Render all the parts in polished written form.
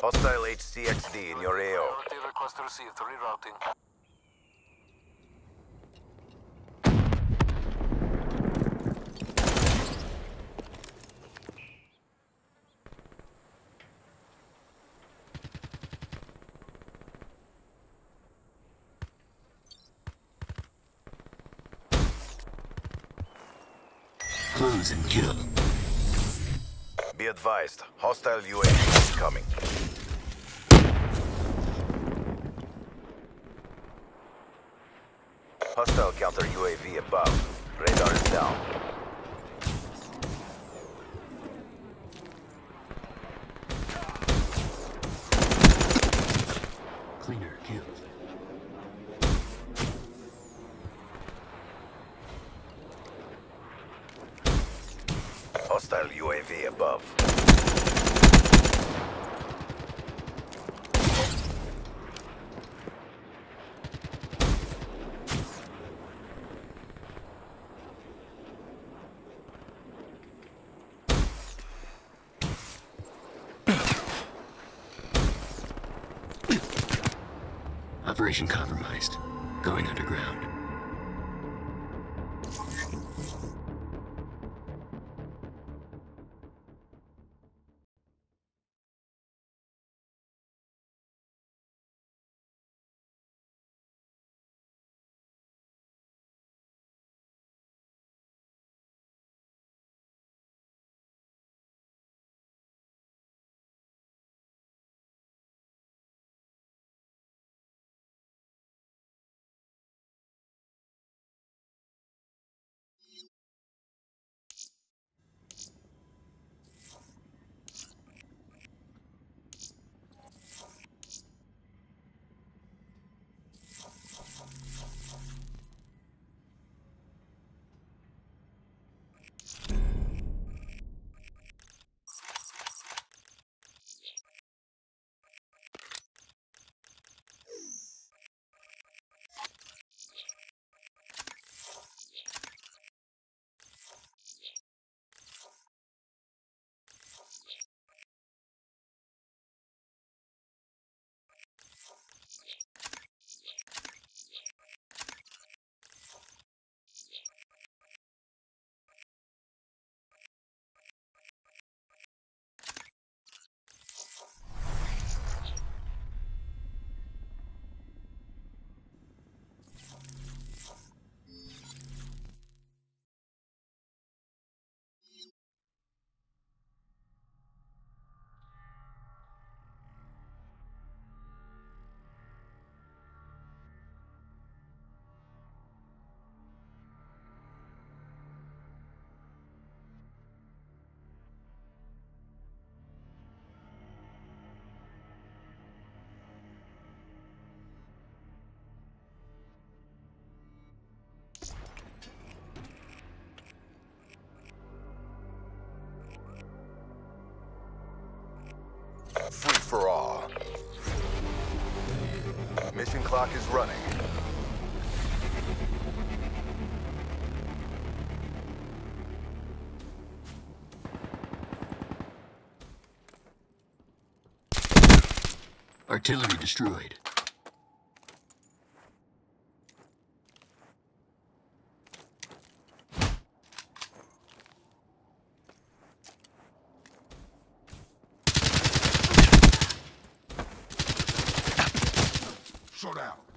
Hostile HCXD in your AO. Priority request received. Rerouting. Close and kill. Be advised, hostile UAV incoming. Hostile counter UAV above. Radar is down. Cleaner killed. Hostile UAV above. Operation compromised. Going underground. Free for all. Mission clock is running. Artillery destroyed. Shut out.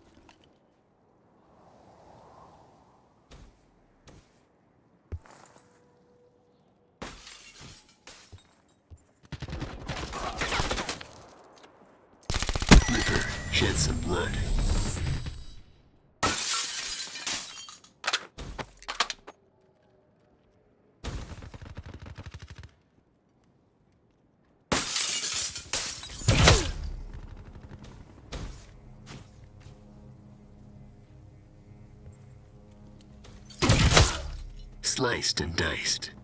Ripper, shed some blood. Sliced and diced.